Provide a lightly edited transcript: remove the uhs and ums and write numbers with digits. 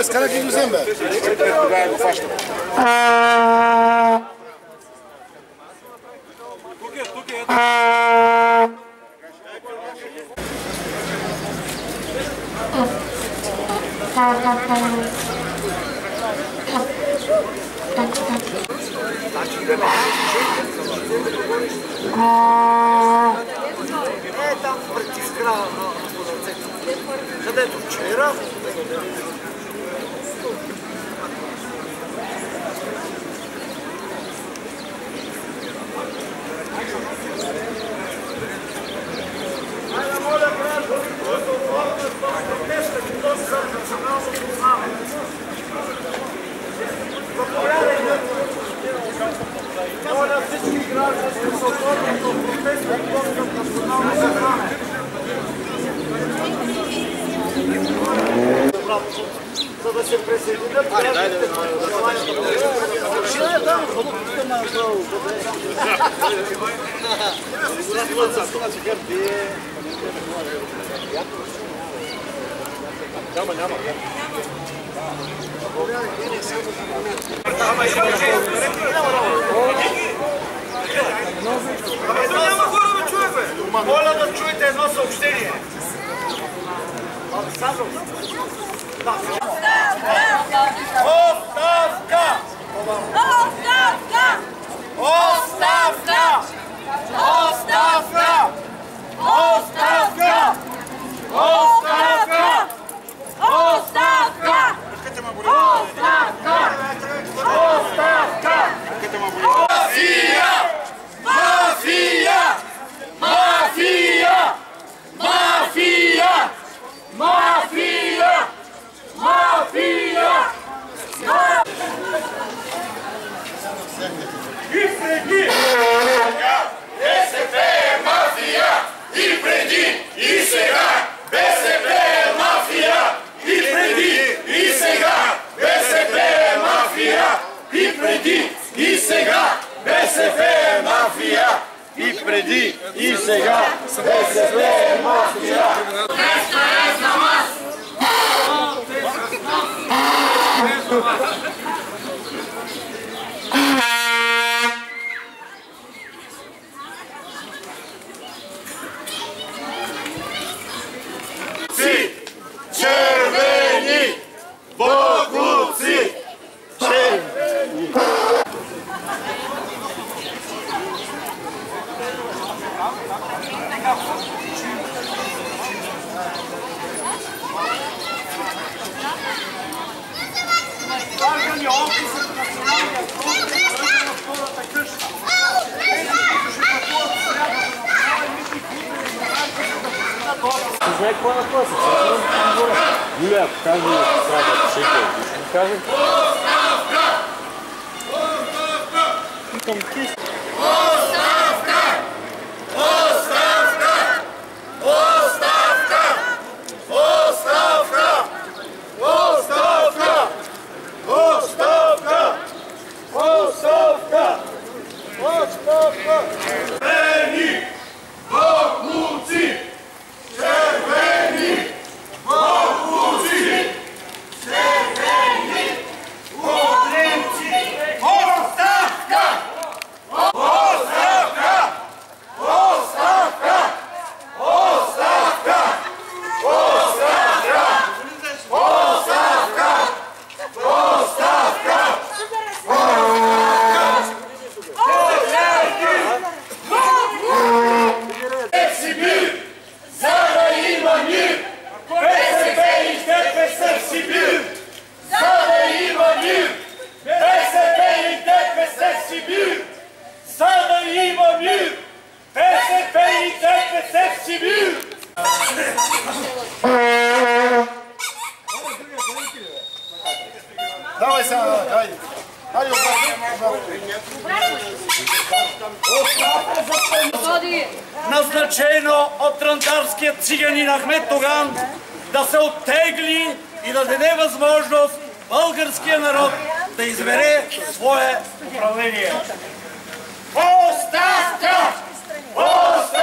Къде ги взем, бе? Тогава го фащам. Тук е. Там притискра на полицейта. Където вчера. Моля всички граждани да се оформят в протестни към национално събрание. За да се присъединят гражданите на желанието. Ще е там, хубавите на долу. Няма. Няма хора да чуе, бе! Моля да чуете едно съобщение. Оставка! Оставка! Оставка! Оставка! Оставка! Оставка! Оставка! Оставка! Оставка! Мафия! Мафия! Мафия! Мафия! Мафия! Мафия! И преди! БСП е мафия! И преди! И сега! БСП е мафия! И преди! И сега! БСП е мафия! И преди! И сега! БСП е мафия! И преди! И сега! БСП е мафия! Нещо е за вас! Червени! Богуци! Червени! Граждани, офисът на Националния фронт е на втората къща. Знае какво на класа? Юлия, покажи ми срада, шейкер. Покажи. Оставка! Оставка! Оставка! Оставка! Оставка! Оставка! Оставка! Оставка! Оставка! Оставка! Червени! Богуци! Червени! Богуци! Червени! Богуци! Оставка! Оставка! Оставка! Оставка! Оставка! Оставка! Оставка! Сибир! За да има мир! БСП и ДПС в Сибир! За да има мир! БСП и ДПС в Сибир! За да има мир! БСП и ДПС в Сибир! Давай сега, хайде. Хайде, обратно. Назначено от трандарския циганин Ахмед Доган да се оттегли и да даде възможност българския народ да избере свое управление. Оставка! Оставка!